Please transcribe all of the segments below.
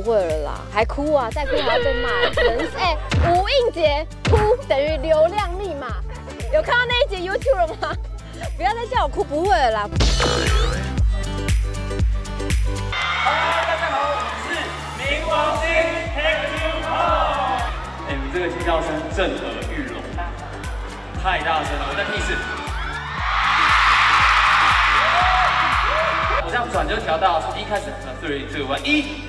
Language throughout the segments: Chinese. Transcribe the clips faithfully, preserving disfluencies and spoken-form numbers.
会了啦，还哭啊？再哭还要被骂，人哎，吴映洁哭等于流量密码，有看到那一集 YouTube 了吗？不要再叫我哭，不会了啦。 大家好，我是冥王星 Take You Home。哎，你们这个尖叫声震耳欲聋，太大声了，我在屁事。我这样转就调到从一开始，那 three two one 一。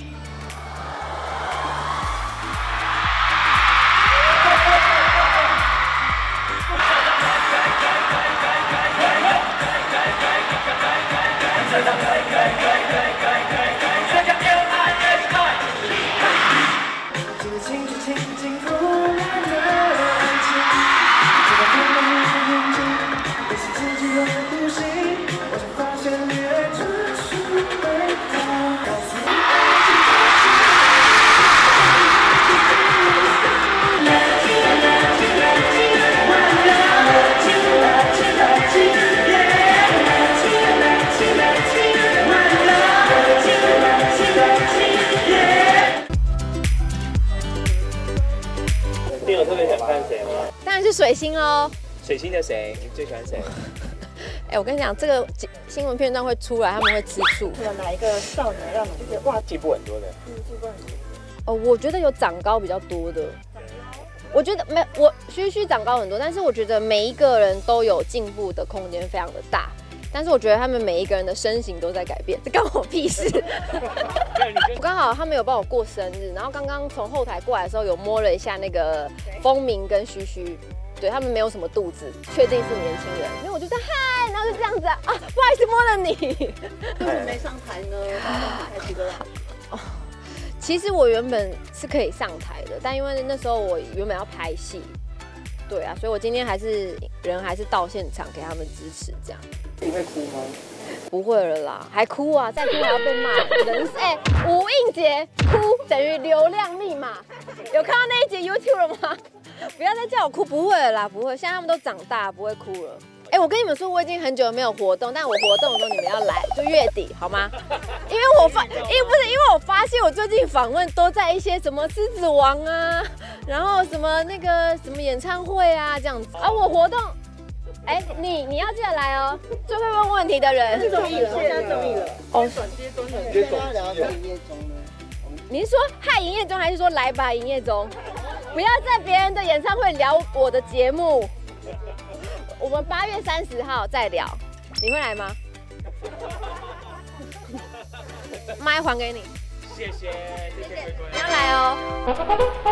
你有特别想看谁吗？ 当然是水星喽。 水星的谁？你最喜欢谁？ 哎、欸，我跟你讲，这个新闻片段会出来，他们会吃醋。 有哪一个少女让你就觉得哇， 进步很多的？ 嗯，进步很多。 哦，我觉得有长高比较多的。我觉得没，我须须长高很多，但是我觉得每一个人都有进步的空间，非常的大。但是我觉得他们每一个人的身形都在改变，这关我屁事。我刚好他们有帮我过生日，然后刚刚从后台过来的时候有摸了一下那个风鸣跟须须，对他们没有什么肚子，确定是年轻人。因为我就在嗨，然后就这样子啊，啊不好意思摸了你。 为什么没上台呢？开心的。 哦，其实我原本是可以上台的，但因为那时候我原本要拍戏，对啊，所以我今天还是人还是到现场给他们支持这样。 你会哭吗？ 不会了啦，还哭啊？再哭还要被骂，人哎，吴映洁哭等于流量密码，有看到那一集 YouTube 了吗？不要再叫我哭，不会了啦，不会，现在他们都长大，不会哭了。哎，我跟你们说，我已经很久没有活动，但我活动的时候你们要来，就月底好吗？因为我发，因为不是因为我发现我最近访问都在一些什么狮子王啊，然后什么那个什么演唱会啊这样子，啊我活动。 哎，你你要记得来哦，最会问问题的人。 综艺了，现在综艺了。 哦， 转接中的。 接总聊到营业中呢。 你是说嗨营业中，还是说来吧营业中？不要在别人的演唱会聊我的节目。我们八月三十号再聊，你会来吗？麦还给你。 谢谢，谢谢龟龟。 你要来哦。